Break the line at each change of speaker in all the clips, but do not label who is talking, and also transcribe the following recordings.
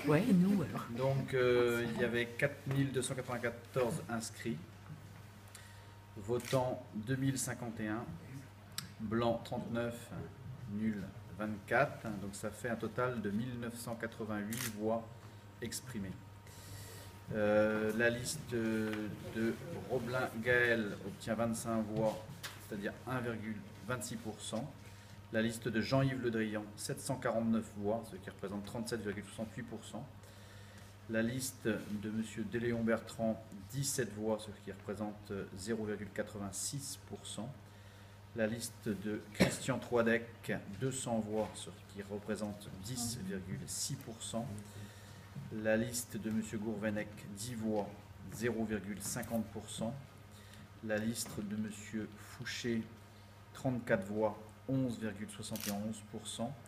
Ouais, nous alors.
Donc il y avait 4294 inscrits, votants 2051, blanc 39, nul 24, donc ça fait un total de 1988 voix exprimées. La liste de Roblin Gaël obtient 25 voix, c'est-à-dire 1,26%. La liste de Jean-Yves Le Drian, 749 voix, ce qui représente 37,68%. La liste de M. Déléon Bertrand, 17 voix, ce qui représente 0,86%. La liste de Christian Troidec, 200 voix, ce qui représente 10,6%. La liste de M. Gourvenec, 10 voix, 0,50%. La liste de M. Fouché, 34 voix, 11,71%.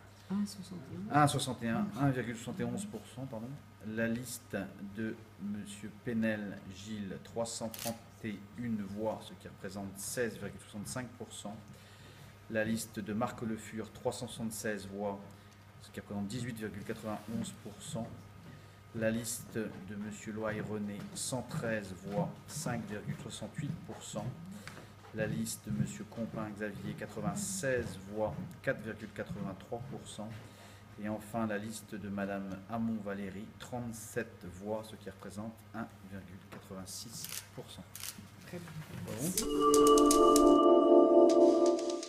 1,71%, pardon. La liste de M. Penel Gilles, 331 voix, ce qui représente 16,65%. La liste de Marc Le Fur, 376 voix, ce qui représente 18,91%. La liste de M. Loy-René, 113 voix, 5,68%. La liste de M. Compin Xavier, 96 voix, 4,83%. Et enfin, la liste de Mme Hamon Valérie, 37 voix, ce qui représente 1,86%.
Très bien.
Bravo.